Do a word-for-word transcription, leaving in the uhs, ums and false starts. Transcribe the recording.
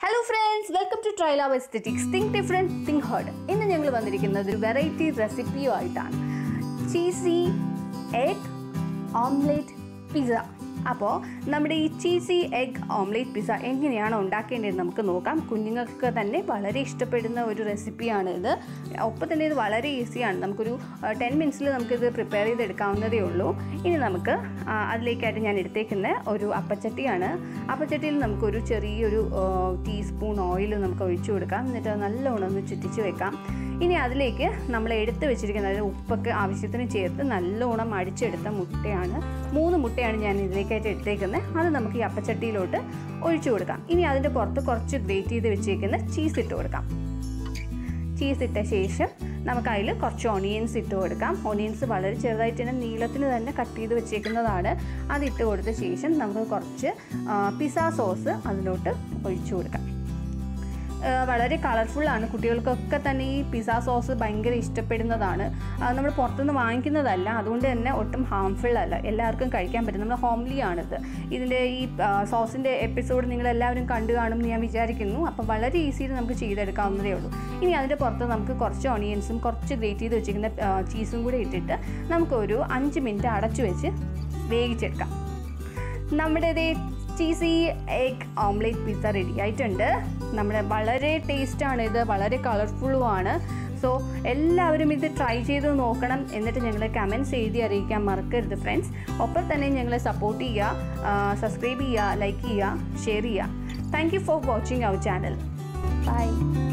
Hello friends, welcome to tRiLavA Aesthetics. Think different, think hard. ഇന്ന് ഞങ്ങൾ വന്നിരിക്കുന്നത് ഒരു വെറൈറ്റി റെസിപ്പിയുമായിട്ടാണ്. Cheesy egg omelette pizza. അപ്പോൾ നമ്മുടെ ഈ ചീസി എഗ് ഓംലെറ്റ് പിസ്സ എങ്ങനെയാണ് ഉണ്ടാക്കേണ്ടത് നമുക്ക് നോക്കാം. കുഞ്ഞുങ്ങൾക്ക് തന്നെ വളരെ ഇഷ്ടപ്പെടുന്ന ഒരു റെസിപ്പിയാണ് ഇത്. ഒപ്പം തന്നെ ഇത് വളരെ ഈസിയാണ്. നമുക്കൊരു ടെൻ മിനിറ്റ്സിൽ നമുക്കിത് പ്രിപ്പയർ ചെയ്തെടുക്കാവുന്നതേ ഉള്ളൂ. ഇനി നമുക്ക് അതിലേക്കായിട്ട് ഞാൻ എടുത്തേക്കുന്ന ഒരു അപ്പച്ചട്ടിയാണ്. അപ്പച്ചട്ടിയിൽ നമുക്കൊരു ചെറിയൊരു ടീസ്പൂൺ ഓയിൽ നമുക്ക് ഒഴിച്ചു കൊടുക്കാം. എന്നിട്ട് നല്ലോണം ഒന്ന് ചുറ്റിച്ച് വെക്കാം. ഇനി അതിലേക്ക് നമ്മൾ എടുത്ത് വെച്ചിരിക്കുന്ന അതായത് ഉപ്പൊക്കെ ആവശ്യത്തിന് ചേർത്ത് നല്ലോണം അടിച്ചെടുത്ത മുട്ടയാണ്. മൂന്ന് മുട്ടയാണ് ഞാൻ ഇതിലേക്കായിട്ട് എടുത്തേക്കുന്നത്. അത് നമുക്ക് ഈ അപ്പച്ചട്ടിയിലോട്ട് ഒഴിച്ചു കൊടുക്കാം. ഇനി അതിൻ്റെ പുറത്ത് കുറച്ച് ഗ്രേറ്റ് ചെയ്ത് വെച്ചേക്കുന്ന ചീസ് ഇട്ട് കൊടുക്കാം. ചീസ് ഇട്ട ശേഷം നമുക്ക് അതിൽ കുറച്ച് ഓണിയൻസ് ഇട്ട് കൊടുക്കാം. ഓണിയൻസ് വളരെ ചെറുതായിട്ട് തന്നെ നീളത്തിന് തന്നെ കട്ട് ചെയ്ത് വെച്ചേക്കുന്നതാണ്. അതിട്ട് കൊടുത്ത ശേഷം നമുക്ക് കുറച്ച് പിസ്സ സോസ് അതിലോട്ട് ഒഴിച്ചു കൊടുക്കാം. വളരെ കളർഫുള്ളാണ്. കുട്ടികൾക്കൊക്കെ തന്നെ ഈ പിസ്സ സോസ് ഭയങ്കര ഇഷ്ടപ്പെടുന്നതാണ്. നമ്മൾ പുറത്തുനിന്ന് വാങ്ങിക്കുന്നതല്ല, അതുകൊണ്ട് തന്നെ ഒട്ടും ഹാംഫുൾ അല്ല, എല്ലാവർക്കും കഴിക്കാൻ പറ്റും. നമ്മൾ ഹോംലി ആണിത്. ഇതിൻ്റെ ഈ സോസിൻ്റെ എപ്പിസോഡ് നിങ്ങളെല്ലാവരും കണ്ടു കാണുമെന്ന് ഞാൻ വിചാരിക്കുന്നു. അപ്പോൾ വളരെ ഈസിയിൽ നമുക്ക് ചെയ്തെടുക്കാവുന്നതേ ഉള്ളൂ. ഇനി അതിൻ്റെ പുറത്ത് നമുക്ക് കുറച്ച് ഓണിയൻസും കുറച്ച് ഗ്രേറ്റ് ചെയ്ത് വെച്ചിരിക്കുന്ന ചീസും കൂടി ഇട്ടിട്ട് നമുക്കൊരു അഞ്ച് മിനിറ്റ് അടച്ചു വെച്ച് വേവിച്ചെടുക്കാം. നമ്മുടെ cheesy egg omelette pizza ready ആയിട്ടുണ്ട്. നമ്മുടെ വളരെ ടേസ്റ്റാണ് ഇത്, വളരെ കളർഫുള്ളുമാണ്. സോ എല്ലാവരും ഇത് ട്രൈ ചെയ്ത് നോക്കണം. എന്നിട്ട് ഞങ്ങളെ കമൻറ്റ്സ് എഴുതി അറിയിക്കാൻ മറക്കരുത് ഫ്രണ്ട്സ്. ഒപ്പം തന്നെ ഞങ്ങളെ സപ്പോർട്ട് ചെയ്യുക, സബ്സ്ക്രൈബ് ചെയ്യുക, ലൈക്ക് ചെയ്യുക, ഷെയർ ചെയ്യുക. Thank you for watching our channel. By.